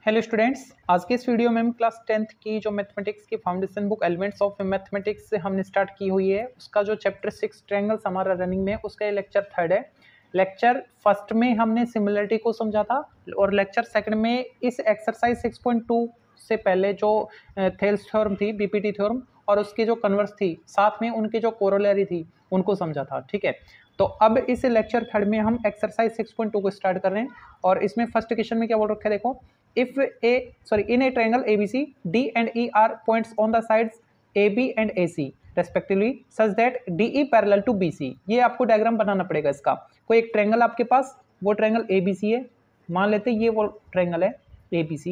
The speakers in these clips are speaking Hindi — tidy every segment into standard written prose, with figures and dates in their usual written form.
हेलो स्टूडेंट्स, आज के इस वीडियो में हम क्लास 10th की जो मैथमेटिक्स की foundation book elements of mathematics से हमने स्टार्ट की हुई है, उसका जो चैप्टर 6 ट्रायंगल्स हमारा रनिंग में है, उसका ये लेक्चर 3 है। लेक्चर फर्स्ट में हमने सिमिलरिटी को समझा था और लेक्चर सेकंड में इस एक्सरसाइज 6.2 से पहले जो थेल्स थ्योरम थी, बीपीटी थ्योरम, और उसकी जो कन्वर्स थी, साथ में उनकी जो कोरोलरी थी, उनको समझा था। ठीक है, तो अब इस लेक्चर 3 में हम एक्सरसाइज 6.2 को स्टार्ट कर रहे हैं और इसमें फर्स्ट क्वेश्चन में क्या बोल रखा है, देखो। In a triangle ABC, D and E are points on the sides AB and AC respectively such that DE parallel to BC। ये आपको डायग्राम बनाना पड़ेगा इसका। कोई एक ट्रायंगल आपके पास, वो ट्रायंगल ABC है, मान लेते हैं ये वो ट्रायंगल है ABC।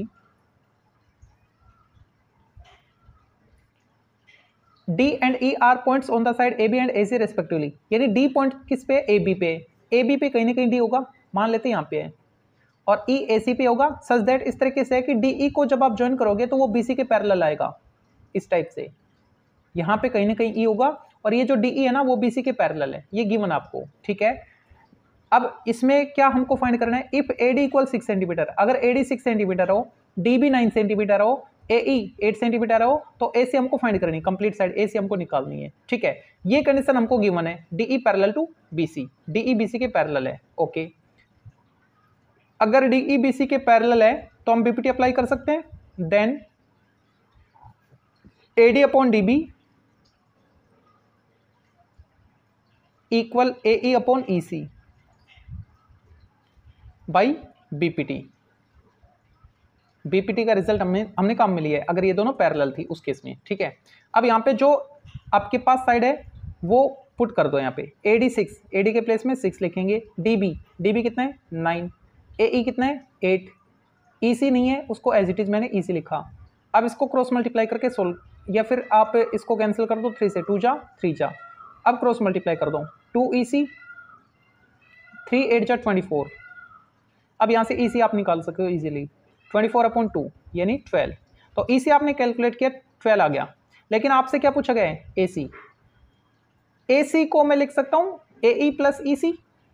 D and E are points on the side AB and AC respectively। यानी D पॉइंट किस पे, AB पे। AB पे कहीं ना कहीं D होगा, मान लेते हैं यहाँ पे है, और ई ए सी पे होगा। सच दैट इस तरीके से है कि डी ई को जब आप ज्वाइन करोगे तो वो बी सी के पैरेलल आएगा, इस टाइप से। यहाँ पे कहीं ना कहीं ई होगा और ये जो डी ई है ना, वो बी सी के पैरेलल है, ये गिवन आपको। ठीक है, अब इसमें क्या हमको फाइंड करना है, if A D equal 6 centimetre, अगर ए डी 6 सेंटीमीटर हो, डी बी 9 सेंटीमीटर हो, ए ई 8 सेंटीमीटर हो, तो ए सी हमको फाइंड करनी है, कंप्लीट साइड ए सी हमको निकालनी है। ठीक है, ये कंडीशन हमको गिवन है, D E parallel to B C, D E B C के पैरेलल है। ओके, अगर डी बी सी के पैरेलल है तो हम बीपीटी अप्लाई कर सकते हैं। Then AD upon DB equal AE upon EC by BPT. BPT का रिजल्ट हमने काम में लिया है अगर ये दोनों पैरेलल थी उस केस में। ठीक है, अब यहाँ पे जो आपके पास साइड है वो पुट कर दो। यहाँ पे एडी 6, एडी के प्लेस में 6 लिखेंगे। डीबी कितना है 9, ए कितना है 8, ईसी नहीं है, उसको एज इट इज मैंने ईसी लिखा। अब इसको क्रॉस मल्टीप्लाई करके सोल्व, या फिर आप इसको कैंसिल कर दो, 3 से 2 जा 3 जा। अब क्रॉस मल्टीप्लाई कर दो, 2 ईसी 3 8 जा 24। अब यहाँ से ईसी आप निकाल सकते हो इजीली, 24 अपॉन 2 यानी 12। तो ईसी आपने कैलकुलेट किया, 12 आ गया। लेकिन आपसे क्या पूछा गया है, एसी। एसी को मैं लिख सकता हूँ AE plus EC,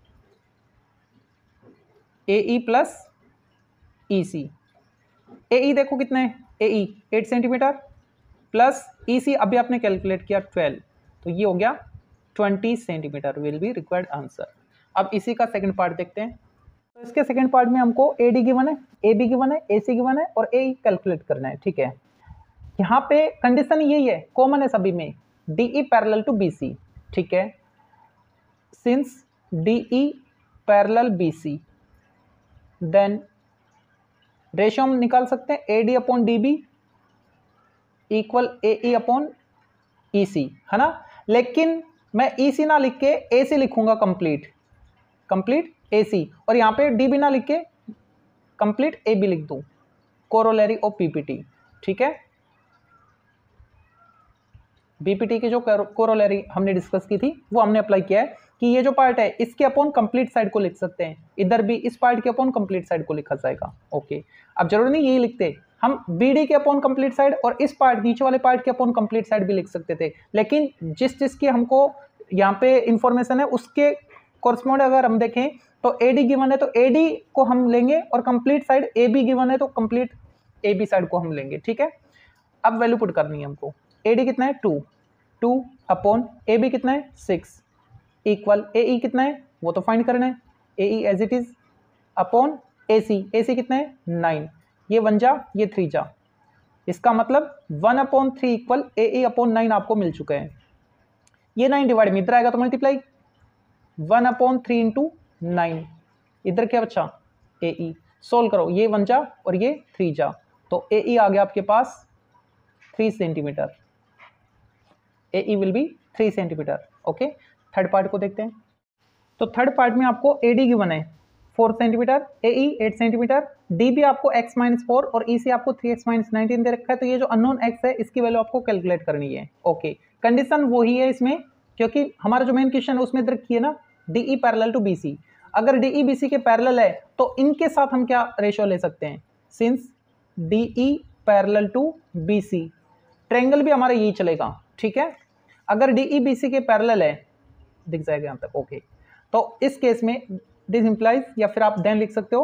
A plus E C. ए देखो कितना है, ए 8 सेंटीमीटर प्लस ई सी अभी आपने कैलकुलेट किया 12, तो ये हो गया 20 centimetre will be required answer. अब इसी का सेकंड पार्ट देखते हैं। तो इसके सेकंड पार्ट में हमको ए डी गिवन है, ए बी गिवन है, ए सी गिवन है और ए कैलकुलेट करना है। ठीक है, यहाँ पे कंडीशन यही है, कॉमन है सभी में, D E parallel to B C. ठीक है, since D E parallel B C, then ratio हम निकाल सकते हैं, A D upon D B equal A E upon E C, है ना। लेकिन मैं ई सी ना लिख के ए सी लिखूंगा, कंप्लीट ए सी, और यहाँ पे डी बी ना लिख के कंप्लीट ए बी लिख दूं, कोरोलरी ऑफ पीपीटी। ठीक है, बीपीटी की जो कोरोलरी हमने डिस्कस की थी वो हमने अप्लाई किया है कि ये जो पार्ट है इसके अपॉन कंप्लीट साइड को लिख सकते हैं, इधर भी इस पार्ट के अपॉन कंप्लीट साइड को लिखा जाएगा। ओके, अब जरूरी नहीं यही लिखते, हम बीडी के अपॉन कंप्लीट साइड और इस पार्ट नीचे वाले पार्ट के अपॉन कंप्लीट साइड भी लिख सकते थे, लेकिन जिस की हमको यहाँ पे इंफॉर्मेशन है उसके कोरस्पॉन्ड अगर हम देखें तो एडी गिवन है तो एडी को हम लेंगे, और complete side A B given है तो कंप्लीट ए बी साइड को हम लेंगे। ठीक है, अब वैल्यू पुट करनी है हमको। एडी कितना है 2 अपॉन ए बी कितना है 6 इक्वल ए ई कितना है वो तो फाइंड करना है, A E as it is upon A C कितना है 9, ये 1 जा ये 3 जा, इसका मतलब 1 upon 3 equal A E upon 9 आपको मिल चुका है। ये 9 डिवाइड में इधर आएगा तो मल्टीप्लाई, 1 अपॉन 3 इंटू 9, इधर क्या बचा ए ई, सोल्व करो, ये 1 जा और ये 3 जा, तो ए ई आ गया आपके पास 3 centimetre, A E will be 3 centimetre. Okay, third part को देखते हैं। तो थर्ड पार्ट में आपको ए डी गिवन है 4 centimetre, A E 8 centimetre, D B आपको x-4 और ई सी आपको 3x-19 दे रखा है। तो ये जो अननोन x है इसकी वैल्यू आपको कैलकुलेट करनी है। ओके, कंडीशन वही है इसमें, क्योंकि हमारा जो मेन क्वेश्चन है उसमें इधर रखी है ना, D E parallel to B C. अगर डी ई बी सी के पैरेलल है तो इनके साथ हम क्या रेशियो ले सकते हैं, since D E parallel to B C, triangle भी हमारा यही चलेगा। ठीक है, अगर डी ई बी सी के पैरेलल है, दिख जाएगा यहाँ तक। ओके, तो इस केस में दिस इंप्लाइज, या फिर आप देन लिख सकते हो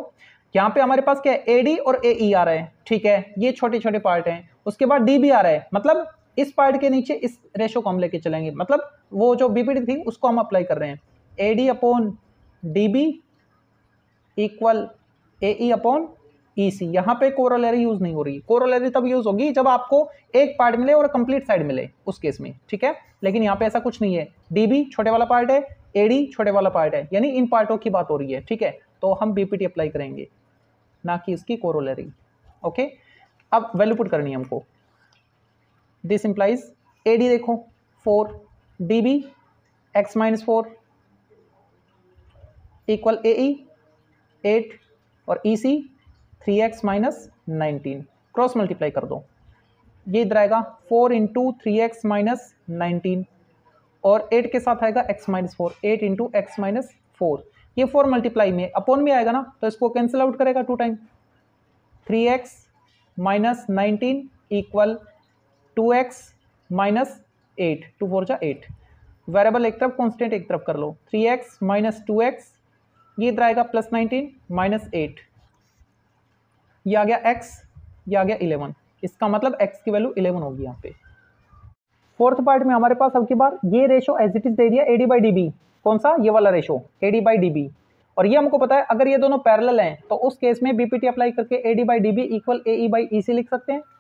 यहाँ पे हमारे पास क्या है, एडी और एई आ रहे हैं, ठीक है, ये छोटे छोटे पार्ट हैं। उसके बाद डीबी आ रहा है, मतलब इस पार्ट के नीचे इस रेशो को हम लेके चलेंगे, मतलब वो जो बीपीटी थी उसको हम अप्लाई कर रहे हैं। AD upon DB equal AE upon EC. यहाँ पे कोरोलरी यूज नहीं हो रही, कोरोलरी तब यूज होगी जब आपको एक पार्ट मिले और कंप्लीट साइड मिले, उस केस में, ठीक है। लेकिन यहाँ पे ऐसा कुछ नहीं है, डीबी छोटे वाला पार्ट है, एडी छोटे वाला पार्ट है, यानी इन पार्टों की बात हो रही है, ठीक है। तो हम बीपीटी अप्लाई करेंगे, ना कि इसकी कोरोलरी। ओके, अब वैल्यू पुट करनी है हमको। दिस इंप्लाइज एडी देखो 4, DB x minus 4 equal AE 8 और EC 3x minus 19। Cross multiply कर दो, ये इधर आएगा 4 इंटू 3x माइनस 19 और 8 के साथ आएगा x minus 4, 8 into x minus 4। ये 4 मल्टीप्लाई में अपॉन में आएगा ना, तो इसको कैंसिल आउट करेगा 2 time. 3x minus 19 equal 2x minus 8, 2 4 जा 8। वेरिएबल एक तरफ, कॉन्स्टेंट एक तरफ कर लो। 3x माइनस 2x, ये इधर आएगा प्लस 19 माइनस 8, ये आ गया x, ये आ गया 11। इसका मतलब x की वैल्यू 11 होगी यहाँ पे। फोर्थ पार्ट में हमारे पास अब की बार ये रेशो एज इट इज दे दिया, एडी बाई डीबी। कौन सा, ये वाला रेशो एडी बाई डीबी। और ये हमको पता है अगर ये दोनों पैरेलल हैं तो उस केस में बीपीटी अप्लाई करके AD by DB equal AE by EC लिख सकते हैं।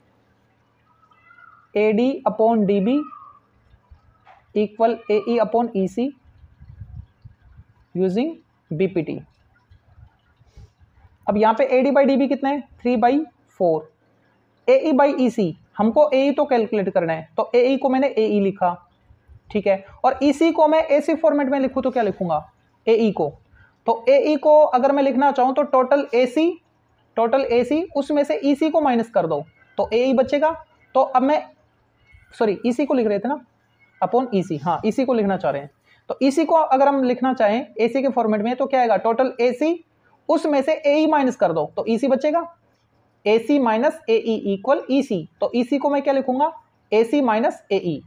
AD upon DB equal AE upon EC using BPT. अब यहाँ पे एडी बाई डीबी कितना है, 3/4। एई बाई ईसी, हमको एई तो कैलकुलेट करना है, तो एई को मैंने एई लिखा, ठीक है। और ईसी को मैं एसी फॉर्मेट में लिखूं तो क्या लिखूंगा, एई को। तो एई को अगर मैं लिखना चाहूं तो टोटल एसी उसमें से ईसी को माइनस कर दो तो एई बचेगा। तो अब मैं सॉरी ईसी को लिख रहे थे ना, अपॉन ईसी, हाँ ईसी को लिखना चाह रहे हैं। तो ईसी को अगर हम लिखना चाहें एसी के फॉर्मेट में तो क्या आएगा, टोटल एसी उसमें से एई माइनस कर दो तो ईसी बचेगा। AC minus AE equal EC, तो ईसी को मैं क्या लिखूंगा, एसी माइनस एई,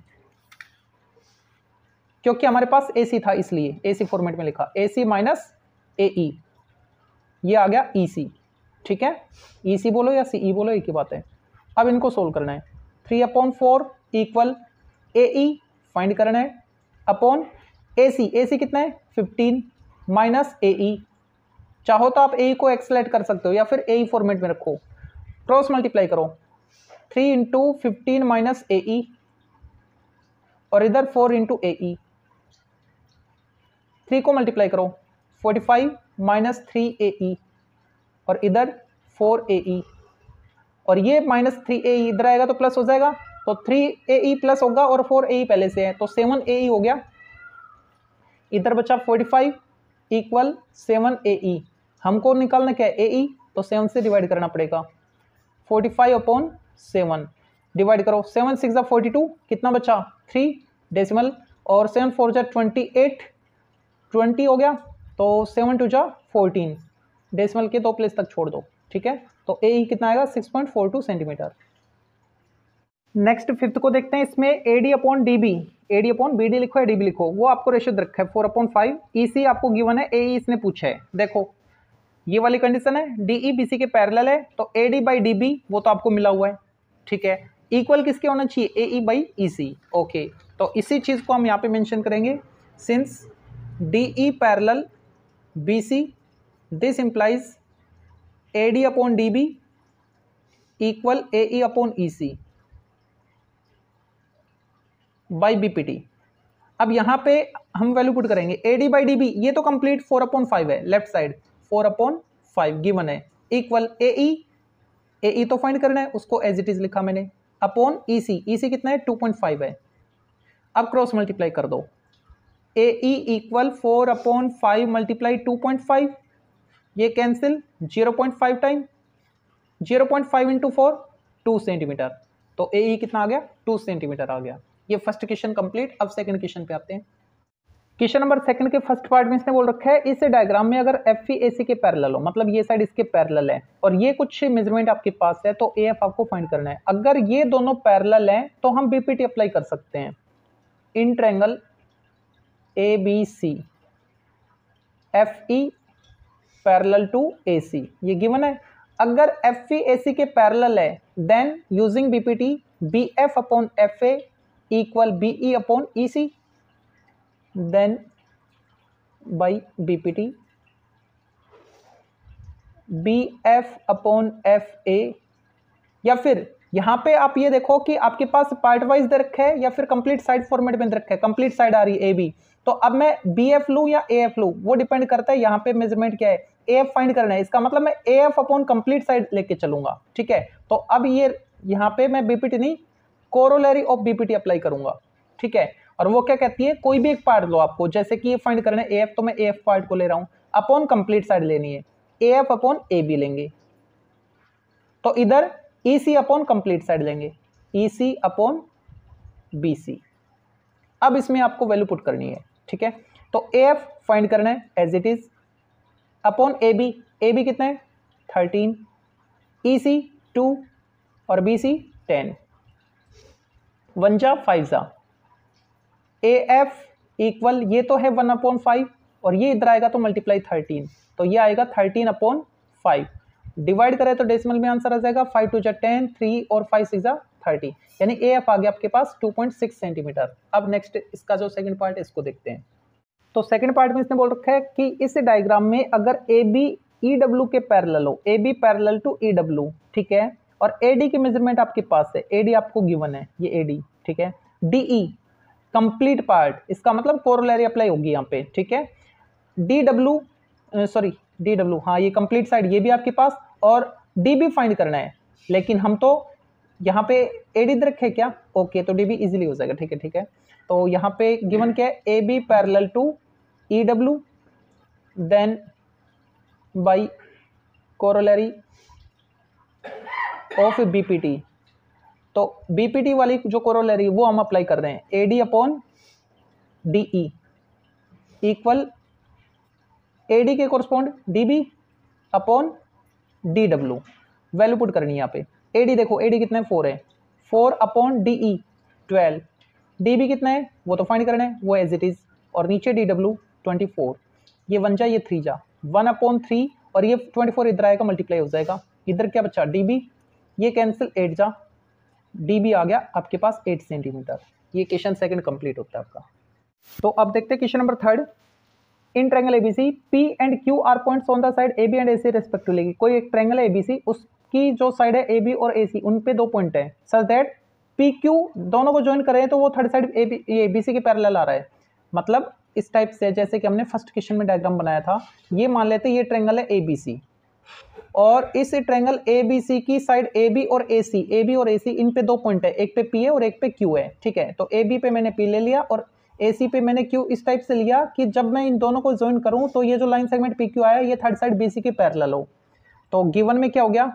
क्योंकि हमारे पास एसी था इसलिए एसी फॉर्मेट में लिखा, एसी माइनस एई, ये आ गया ईसी, ठीक है। ईसी बोलो या सीई बोलो, एक ही बात है। अब इनको सोल्व करना है। 3/4 इक्वल एई फाइंड करना है अपॉन एसी कितना है 15 माइनस एई। चाहो तो आप एई को एक्सलेट कर सकते हो या फिर एई फॉर्मेट में रखो, क्रॉस मल्टीप्लाई करो। 3 इंटू 15 माइनस एई और इधर 4 इंटू एई, 3 को मल्टीप्लाई करो 45 माइनस 3 एई और इधर 4 एई, और ये माइनस 3 एई इधर आएगा तो प्लस हो जाएगा, तो 3 एई प्लस होगा और 4 एई पहले से है तो 7 एई हो गया। इधर बचा 45 इक्वल 7 एई, हमको निकालना क्या है एई, तो 7 से डिवाइड करना पड़ेगा। 45 अपॉन 7 डिवाइड करो, 7 6 जा 42, कितना बचा 3 डेसिमल, और 7 4 जा 28, 20 हो गया, तो 7 2 जा 14, डेसिमल के 2 प्लेस तक छोड़ दो, ठीक है। तो ए कितना आएगा 6.42 सेंटीमीटर। नेक्स्ट फिफ्थ को देखते हैं, इसमें AD upon DB, AD upon BD लिखो या डीबी लिखो, वो आपको रेशियो दे रखा है 4/5। ईसी आपको गिवन है, एई इसने पूछा है। देखो ये वाली कंडीशन है, डीई बीसी के पैरेलल है तो एडी बाई डीबी वो तो आपको मिला हुआ है, ठीक है। इक्वल किसके होना चाहिए, एई बाई ईसी, ओके। तो इसी चीज को हम यहाँ पे मेंशन करेंगे, since DE parallel BC this implies AD upon DB equal AE upon EC by BPT. अब यहाँ पे हम वैल्यू पुट करेंगे, एडी बाई डीबी ये तो कंप्लीट 4/5 है, लेफ्ट साइड 4/5 गिवन है, इक्वल एई तो फाइंड करना है, उसको एज इट इज लिखा मैंने, अपॉन ईसी कितना है 2.5 है। अब क्रॉस मल्टीप्लाई कर दो, एई इक्वल 4/5 मल्टीप्लाई 2.5, ये कैंसिल 0.5 टाइम 0.5 इंटू 4 2 सेंटीमीटर, तो एई कितना आ गया 2 सेंटीमीटर आ गया। ये फर्स्ट क्वेश्चन कंप्लीट। अब सेकंड क्वेश्चन पे आते हैं। क्वेश्चन नंबर सेकंड के फर्स्ट पार्ट में इसने बोल रखा है, इस डायग्राम में अगर एफ एसी के पैरेलल हो, मतलब ये साइड इसके पैरेलल है और ये कुछ मेजरमेंट आपके पास है, तो एएफ आपको फाइंड करना है। अगर ये दोनों पैरेलल हैं तो हम बीपीटी अप्लाई कर सकते हैं। In triangle ABC FE parallel to AC, ये गिवन है। अगर FE AC के पैरेलल है then using BPT BF upon FA equal BE upon EC, then by BPT BF upon FA, या फिर यहां पे आप ये देखो कि आपके पास पार्ट वाइज दे रखा है या फिर कंप्लीट साइड फॉर्मेट में दे रखा है, कंप्लीट साइड आ रही है AB, तो अब मैं BF लूं या AF लूं वो डिपेंड करता है यहाँ पे मेजरमेंट क्या है, AF फाइंड करना है, इसका मतलब मैं AF अपॉन कंप्लीट साइड लेके चलूंगा, ठीक है। तो अब ये यहाँ पे मैं BPT नहीं कोरोलरी ऑफ BPT अप्लाई करूंगा, ठीक है। और वो क्या कहती है, कोई भी एक पार्ट लो आपको, जैसे कि ये फाइंड करना है AF, तो मैं AF पार्ट को ले रहा हूं, अपॉन कंप्लीट साइड लेनी है, AF अपॉन AB लेंगे, तो इधर EC अपॉन कंप्लीट साइड लेंगे, EC अपॉन BC। अब इसमें आपको वैल्यू पुट करनी है, ठीक है। तो AF फाइंड करना है as it is, upon AB, AB कितना है 13, EC 2 और BC 10, 1 जा 5 जा, AF इक्वल ये तो है 1/5 और ये इधर आएगा तो मल्टीप्लाई 13, तो ये आएगा 13/5, डिवाइड करें तो डेसिमल में आंसर आ जाएगा 5 2 जा 10, 3 और 5 6 जा 30, यानी AF आ गया आपके पास 2.6 सेंटीमीटर। अब नेक्स्ट इसका जो सेकंड पार्ट है इसको देखते हैं। तो सेकंड पार्ट में इसने बोल रखा है कि इस डायग्राम में अगर AB EW के पैरेलल हो, AB पैरेलल टू EW, ठीक है, और AD की मेजरमेंट आपके पास है, AD आपको गिवन है, ये AD, ठीक है, DE कंप्लीट पार्ट, इसका मतलब कोरोलरी अप्लाई होगी यहाँ पे, ठीक है, DW हाँ ये कंप्लीट साइड ये भी आपके पास, और DB फाइंड करना है, लेकिन हम तो यहाँ पे AD रखे क्या, ओके, तो DB इजीली हो जाएगा, ठीक है, ठीक है। तो यहाँ पे गिवन क्या है, AB parallel to EW then by corollary of BPT, तो BPT वाली जो कोरोलरी वो हम अप्लाई कर रहे हैं, AD upon DE equal AD के correspond DB upon DW, value put करनी है यहाँ पे। AD देखो, AD कितना है 4 है, 4 अपॉन DE 12, DB कितना है वो तो फाइंड करना है, वो एज इट इज, और नीचे DW 24, ये 1 जा ये 3 जा, 1/3 और ये 24 इधर आएगा मल्टीप्लाई हो जाएगा, इधर क्या बचा DB, ये कैंसिल 8 जा, DB आ गया आपके पास 8 सेंटीमीटर। ये क्वेश्चन सेकंड कंप्लीट होता है आपका। तो अब देखते हैं question number third. In triangle ABC P and Q are points on the side AB and AC respectively, कोई एक ट्रायंगल है ABC, उसकी जो साइड है AB और AC उन पे 2 पॉइंट है, सच दैट PQ दोनों को ज्वाइन करें तो वो थर्ड साइड ABC के पैरेलल आ रहा है। मतलब इस टाइप से, जैसे कि हमने फर्स्ट क्वेश्चन में डायग्राम बनाया था, ये मान लेते ये ट्रायंगल है ABC और इस ट्रायंगल ABC की साइड AB और AC इन पे 2 पॉइंट है, एक पे P है और एक पे Q है, ठीक है। तो AB पे मैंने P ले लिया और AC पे मैंने Q इस टाइप से लिया कि जब मैं इन दोनों को ज्वाइन करूं तो ये जो लाइन सेगमेंट PQ आया ये थर्ड साइड BC के पैरेलल हो। तो गिवन में क्या हो गया,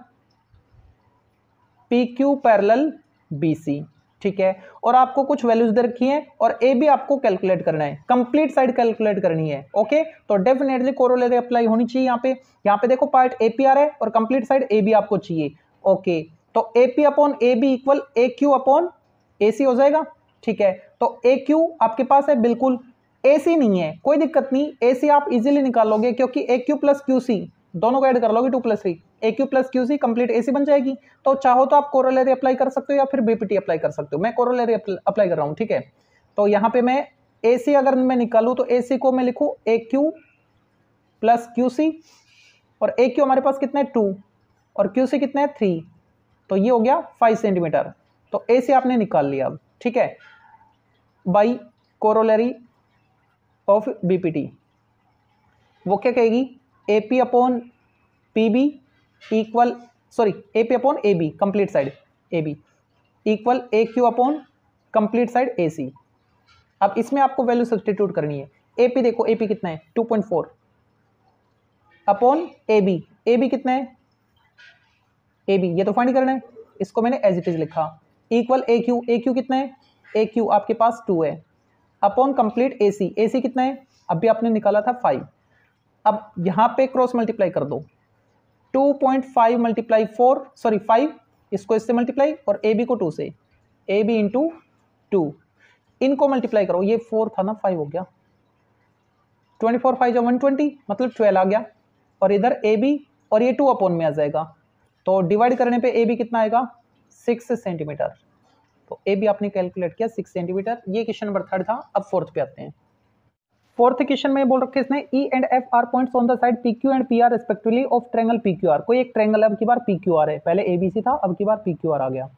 PQ पैरेलल BC, ठीक है, और आपको कुछ वैल्यूज दे रखी हैं और AB आपको कैलकुलेट करना है, कंप्लीट साइड कैलकुलेट करनी है, ओके। तो डेफिनेटली कोरोलरी अप्लाई होनी चाहिए यहाँ पे देखो पार्ट AP आ रहा है और कंप्लीट साइड AB आपको चाहिए, ओके। तो AP upon AB equal AQ upon AC हो जाएगा, ठीक है। तो AQ आपके पास है, बिल्कुल AC नहीं है, कोई दिक्कत नहीं, AC आप इजीली निकालोगे क्योंकि AQ प्लस QC दोनों को ऐड कर लोगे 2 + 3, AQ plus QC complete AC बन जाएगी। तो चाहो तो आप कोरोलरी अप्लाई कर सकते हो या फिर BPT अप्लाई कर सकते हो, मैं कोरोलरी अप्लाई कर रहा हूँ, ठीक है। तो यहाँ पे मैं AC अगर मैं निकालूँ तो AC को मैं लिखूँ AQ प्लस QC, और AQ हमारे पास कितना है 2 और QC कितना है 3, तो ये हो गया 5 सेंटीमीटर। तो AC आपने निकाल लिया अब, ठीक है, बाई कोरोलरी ऑफ BPT। वो क्या कहेगी, AP upon PB equal AP upon AB complete side AB equal AQ upon complete side AC। अब इसमें आपको वैल्यू सब्स्टिट्यूट करनी है। AP देखो, AP कितना है 2.4 अपॉन AB कितना है AB ये तो फाइंड करना है, इसको मैंने एज इट इज लिखा, इक्वल AQ कितना है, AQ आपके पास 2 है, अपॉन कंप्लीट AC कितना है, अभी आपने निकाला था 5। अब यहां पे क्रॉस मल्टीप्लाई कर दो, 2.5 मल्टीप्लाई 5, इसको इससे मल्टीप्लाई और AB को 2 से, AB इंटू 2, इनको मल्टीप्लाई करो, ये 4 था ना 5 हो गया, 24 5 120 मतलब 12 आ गया, और इधर ए बी, और ये 2 अपॉन में आ जाएगा, तो डिवाइड करने पे ए बी कितना आएगा 6 सेंटीमीटर। तो ए बी आपने कैलकुलेट किया 6 सेंटीमीटर। ये क्वेश्चन नंबर 3 था। अब 4th पे आते हैं। 4th क्वेश्चन में बोल रखे इसने E and F are points on the side P Q and P R respectively of triangle P Q R. कोई एक ट्रायंगल अब की बार पी क्यू आर है, पहले ए बी सी था, अब की बार पी क्यू आर आ गया,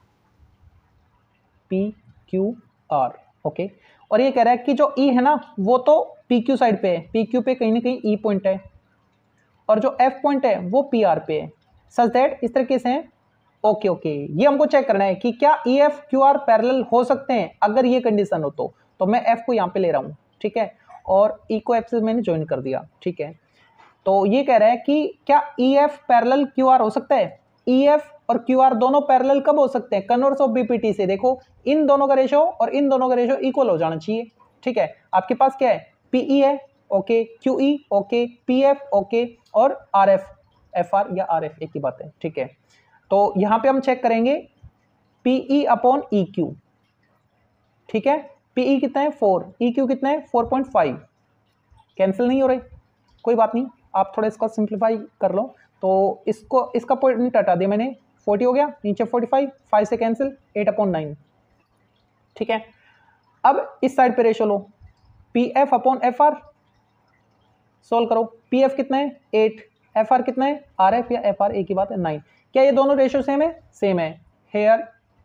पी क्यू आर। ओके, और ये कह रहा है कि जो ई है ना वो तो पी क्यू साइड पे है, पी क्यू पे कहीं ना कहीं ई पॉइंट है, और जो एफ पॉइंट है वो पी आर पे है, सच दैट इस तरीके से है। ओके ओके, ये हमको चेक करना है कि क्या E F Q R parallel हो सकते हैं। अगर ये कंडीशन हो तो मैं एफ को यहाँ पे ले रहा हूँ, ठीक है, और ई को एफ से मैंने ज्वाइन कर दिया, ठीक है। तो ये कह रहा है कि क्या E F parallel Q R हो सकता है। ई एफ और क्यू आर दोनों पैरेलल कब हो सकते हैं, कन्वर्स ऑफ बीपीटी से। देखो इन दोनों का रेशो और इन दोनों का रेशो इक्वल हो जाना चाहिए, ठीक है। आपके पास क्या है, पीई है, okay, QE okay, PF okay, और आरएफ, एफआर या आरएफ एक ही बात है, ठीक है। तो यहां पे हम चेक करेंगे पीई अपॉन ई क्यू, ठीक है। पीई कितना है 4, ई क्यू कितना है 4.5, कैंसिल नहीं हो रहे, कोई बात नहीं, आप थोड़ा इसको सिंप्लीफाई कर लो। तो इसको इसका पॉइंट हटा दिया मैंने, 40 हो गया, नीचे 45, 5 से कैंसिल, 8/9, ठीक है। अब इस साइड पे रेशो लो, P F upon F R, solve करो। पी एफ कितना है 8, एफ आर कितना है, आर एफ या एफ आर एक ही बात है 9। क्या ये दोनों रेशो सेम है, सेम है। Here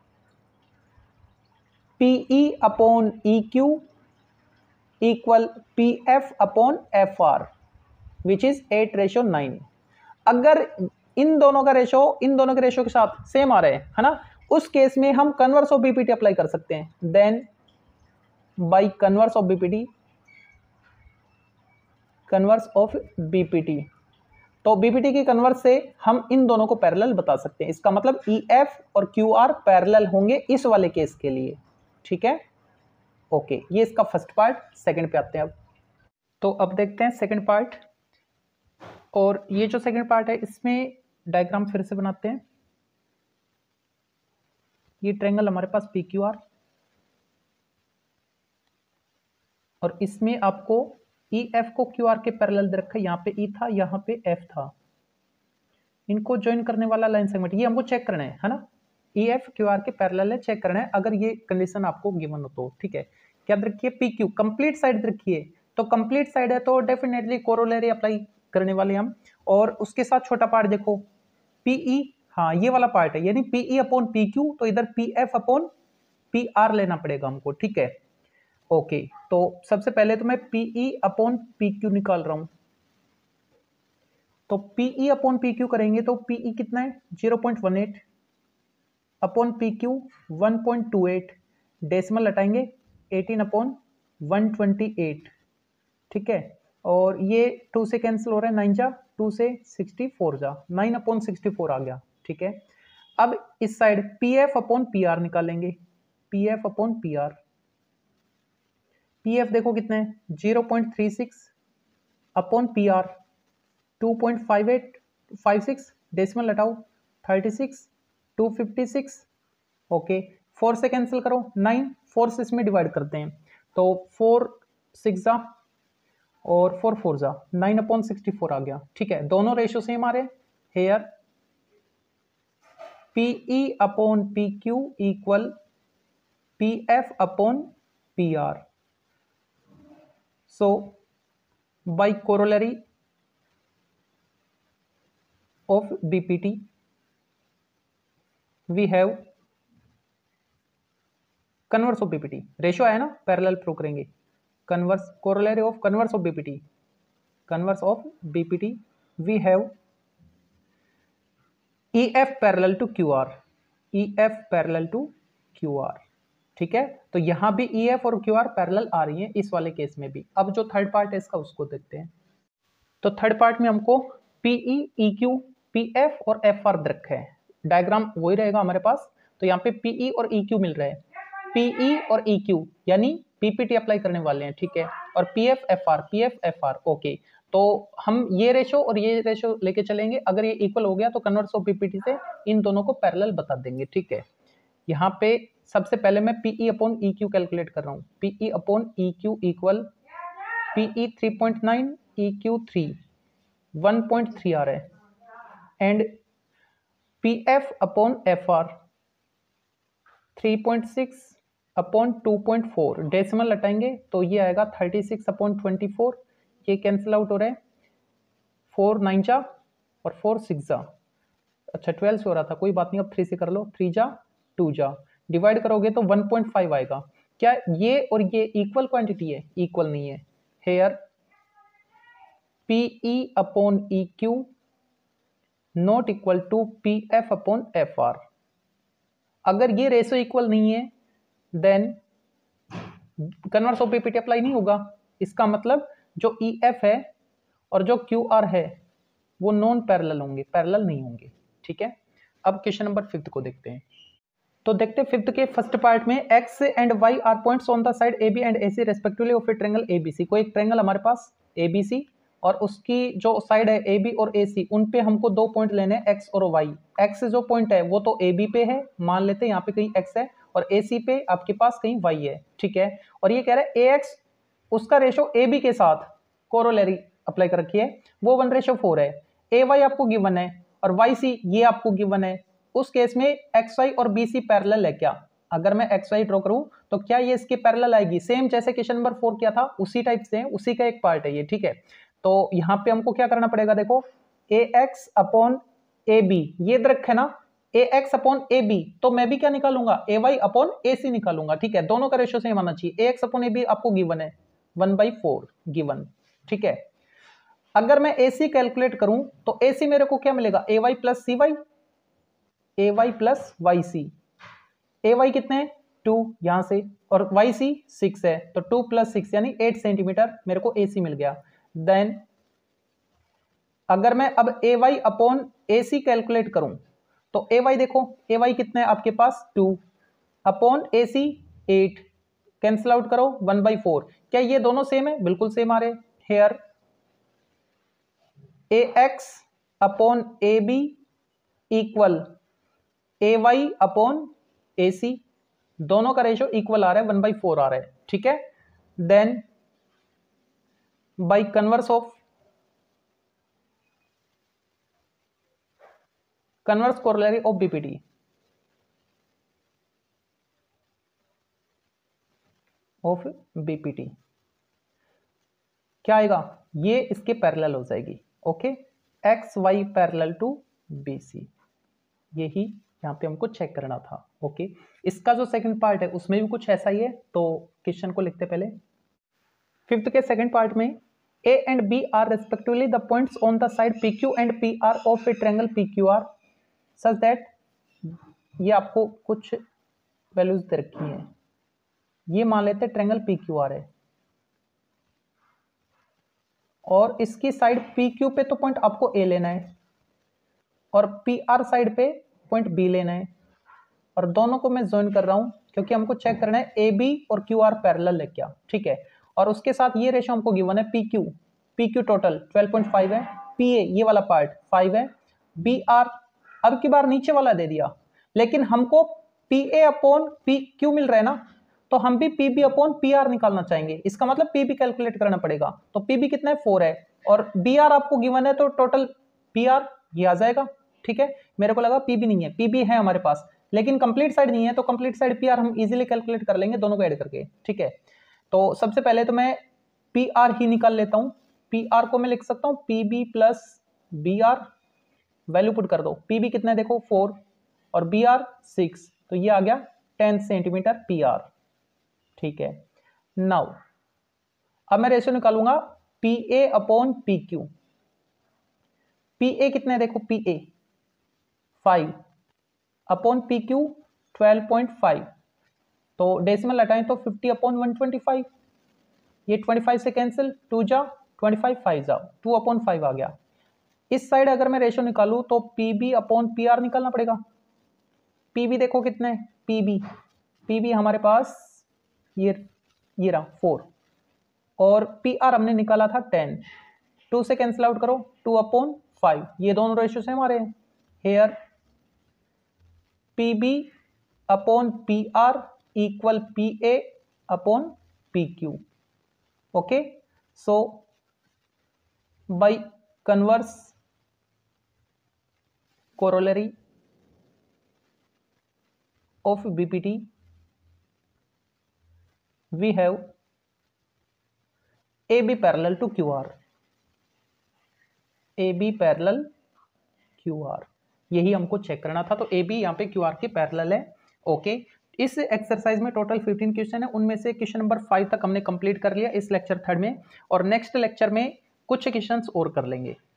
PE upon E Q equal P F upon F R which is 8:9। अगर इन दोनों का रेशो इन दोनों के रेशो के साथ सेम आ रहे हैं, है ना, उस केस में हम कन्वर्स ऑफ बीपीटी अप्लाई कर सकते हैं। Then by converse of BPT, converse of BPT, तो बीपीटी की कन्वर्स से हम इन दोनों को पैरेलल बता सकते हैं। इसका मतलब ई एफ और क्यू आर पैरेलल होंगे इस वाले केस के लिए, ठीक है। ओके, ये इसका फर्स्ट पार्ट। सेकंड पे आते हैं अब। तो अब देखते हैं सेकंड पार्ट, और ये जो सेकंड पार्ट है इसमें डायग्राम फिर से बनाते हैं। ये ट्रायंगल हमारे पास पी क्यू आर, और इसमें आपको ई एफ को क्यू आर के पैरेलल दे रखा है, यहाँ पे ई था, यहाँ पे एफ था, इनको ज्वाइन करने वाला लाइन सेगमेंट, ये हमको चेक करना है ना, ई एफ क्यू आर के पैरेलल है, चेक करना है अगर ये कंडीशन आपको गिवन हो तो, ठीक है। क्या रखिए, पी क्यू कंप्लीट साइड रखिए, तो कंप्लीट साइड है तो डेफिनेटली कोरोलरी अप्लाई करने वाले हम। और उसके साथ छोटा पार्ट देखो पीई, हाँ ये वाला पार्ट है, यानी पीई अपॉन पी क्यू, तो इधर P F upon P R लेना पड़ेगा हमको, ठीक है। ओके, तो सबसे पहले तो मैं पीई अपॉन पी क्यू निकाल रहा हूं, तो पीई अपॉन पी क्यू करेंगे तो पीई कितना है 0.18 अपॉन पी क्यू 1.28, डेसिमल हटाएंगे 18/128, ठीक है। और ये 2 से कैंसिल हो रहा है, 9 जा 2 से 64 जा, 9/64 आ गया, ठीक है। अब इस side P F upon P R निकालेंगे, P F upon P R, P F देखो कितना है 0.36 अपॉन पी आर 2.5856, डेसिमल हटाओ 36, 256, ओके। 4 से कैंसिल करो 9, 4 से इसमें डिवाइड करते हैं, तो 4 6 जा और 4 4 जा, 9/64 आ गया, ठीक है। दोनों रेशियो सेम आ रहे हैं। Here PE upon P Q equal P F upon P R. So by corollary of BPT we have converse of BPT, ratio आया ना, पैरेलल प्रूव करेंगे, converse corollary of converse of BPT, converse of BPT we have E F parallel to Q R, E F parallel to Q R, ठीक है। तो यहां भी ई एफ और क्यू आर पैरेलल आ रही है इस वाले केस में भी। अब जो थर्ड पार्ट है इसका उसको देखते हैं। तो थर्ड पार्ट में हमको PE, E Q, P F और एफ आर रखा है, डायग्राम वही रहेगा हमारे पास। तो यहाँ पे पीई और ई क्यू मिल रहा है, पीई और ई क्यू यानी पीपीटी अप्लाई करने वाले हैं, ठीक है। और पीएफ एफ आर, ओके। तो हम ये रेशो और ये रेशो लेके चलेंगे, अगर ये इक्वल हो गया तो कन्वर्स ऑफ पीपीटी से इन दोनों को पैरेलल बता देंगे, ठीक है। यहाँ पे सबसे पहले मैं PE upon E Q calculate कर रहा हूँ, PE upon E Q equal PE 3.9 E Q 3, 1.3 आ रहा है, and PF upon FR 3.6 upon 2.4, decimal हटाएंगे तो ये आएगा 36 अपॉन 24, ये कैंसिल आउट हो रहा है, 4 9 जा और 4 6 जा, अच्छा 12 से हो रहा था, कोई बात नहीं, अब 3 से कर लो, 3 जा 2 जा, डिवाइड करोगे तो 1.5 आएगा। क्या ये और ये इक्वल क्वांटिटी है? इक्वल नहीं है। Here PE upon EQ not equal to PF upon FR। अगर ये रेशो इक्वल नहीं है then converse of BPT apply नहीं होगा। इसका मतलब जो EF है और जो QR है वो नॉन पैरेलल होंगे, पैरेलल नहीं होंगे। ठीक है, अब क्वेश्चन नंबर 5 को देखते हैं। तो देखते हैं 5 के फर्स्ट पार्ट में x and y are points on the side AB and AC respectively of a triangle ABC। कोई एक ट्रायंगल हमारे पास ABC और उसकी जो साइड है AB और AC, उन पे हमको 2 पॉइंट लेने हैं x और y। x जो पॉइंट है वो तो AB पे है, मान लेते हैं यहाँ पे कहीं x है, और AC पे आपके पास कहीं y है। ठीक है, और ये कह रहा है AX उसका रेशो AB के साथ कोरोलरी अप्लाई कर रखी है, वो 1:4 है। AY आपको गिवन है और YC ये आपको गिवन है। उस केस में XY और BC पैरेलल है क्या? अगर मैं XY ड्रॉ करूं तो क्या ये इसके पैरेलल आएगी? सेम जैसे क्वेश्चन नंबर 4 किया था उसी टाइप से, उसी का एक पार्ट है ये। ठीक है, तो यहां पे हमको क्या करना पड़ेगा, देखो AX अपॉन AB ये रख है ना, AX अपॉन AB, तो मैं भी क्या निकालूंगा, AY अपॉन AC निकालूंगा। ठीक है, दोनों का रेशियो सेम आना चाहिए। AX अपॉन AB आपको गिवन है 1/4 गिवन। ठीक है, अगर मैं AC कैलकुलेट करूं तो AC मेरे को क्या मिलेगा, AY plus CY, AY plus YC। AY कितने हैं 2 यहां से, और YC 6 है, तो 2 प्लस 6 यानी 8 सेंटीमीटर मेरे को AC मिल गया। देन अगर मैं अब AY अपॉन AC कैलकुलेट करूं तो AY देखो, AY कितने हैं आपके पास 2 अपॉन AC 8, कैंसिल आउट करो 1/4। क्या ये दोनों सेम है? बिल्कुल सेम आ रहे। Here AX upon AB equal AY upon AC, दोनों का रेशियो इक्वल आ रहा है, 1/4 आ रहा है। ठीक है, then by converse corollary of BPT, क्या आएगा, ये इसके पैरेलल हो जाएगी। Okay, XY parallel to BC, यही यहाँ पे हमको चेक करना था। ओके, इसका जो सेकंड पार्ट है उसमें भी कुछ ऐसा ही है, तो क्वेश्चन को लिखते पहले। 5th के सेकंड पार्ट में A and B are respectively the points on the side PQ and PR of a triangle PQR such that, ये आपको कुछ वैल्यूज दे रखी हैं, ये मान लेते हैं ट्रायंगल PQR है और इसकी साइड PQ पे तो पॉइंट आपको A लेना है और PR साइड पे पॉइंट B लेना है, और दोनों को मैं ज्वाइन कर रहा हूं क्योंकि हमको चेक करना है AB और QR पैरेलल है क्या। ठीक है, और उसके साथ ये रेशियो हमको गिवन है PQ टोटल 12.5 है, PA ये वाला पार्ट 5 है, BR अब की बार नीचे वाला दे दिया, लेकिन हमको PA अपॉन PQ मिल रहा है ना, तो हम भी PB अपॉन PR निकालना चाहेंगे। इसका मतलब PB कैलकुलेट करना पड़ेगा, तो PB कितना है 4 है, और BR आपको गिवन है तो टोटल PR ये आ जाएगा। ठीक है, मेरे को लगा PB नहीं है, PB है हमारे पास, लेकिन कंप्लीट साइड नहीं है, तो कंप्लीट साइड PR हम इजीली कैलकुलेट कर लेंगे दोनों को ऐड करके। ठीक है, तो सबसे पहले तो मैं PR ही निकाल लेता हूं। PR को मैं लिख सकता हूं PB plus BR, value put कर दो, PB कितना है देखो 4 और BR 6, तो ये आ गया 10 सेंटीमीटर PR। ठीक है, नाउ अब मैं रेशियो निकालूंगा PA अपॉन PQ। PA कितना है देखो, PA 5 अपॉन PQ 12.5, तो डेसिमल हटाएं तो 50 अपॉन 125, ये 25 से कैंसिल, 2 जा 25 5 जा 2 अपॉन 5 आ गया। इस साइड अगर मैं रेशियो निकालूं तो PB अपॉन PR निकालना पड़ेगा। PB देखो कितना है, PB हमारे पास ये रहा 4, और PR हमने निकाला था 10, 2 से कैंसिल आउट करो 2 अपॉन 5, ये दोनों रेशियो से हमारे here PB upon PR equal PA upon PQ। Okay, so by converse corollary of BPT, we have AB parallel to QR, AB parallel QR, यही हमको चेक करना था। तो AB यहाँ पे QR के पैरेलल है। ओके, इस एक्सरसाइज में टोटल 15 क्वेश्चन है, उनमें से क्वेश्चन नंबर 5 तक हमने कंप्लीट कर लिया इस लेक्चर 3 में, और नेक्स्ट लेक्चर में कुछ क्वेश्चंस और कर लेंगे।